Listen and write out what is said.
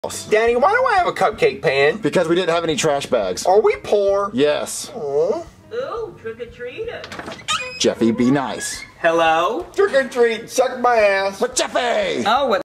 Danny, why do I have a cupcake pan? Because we didn't have any trash bags. Are we poor? Yes. Aww. Ooh, trick-or-treater. Jeffy, be nice. Hello? Trick or treat, suck my ass. But Jeffy! Oh, what?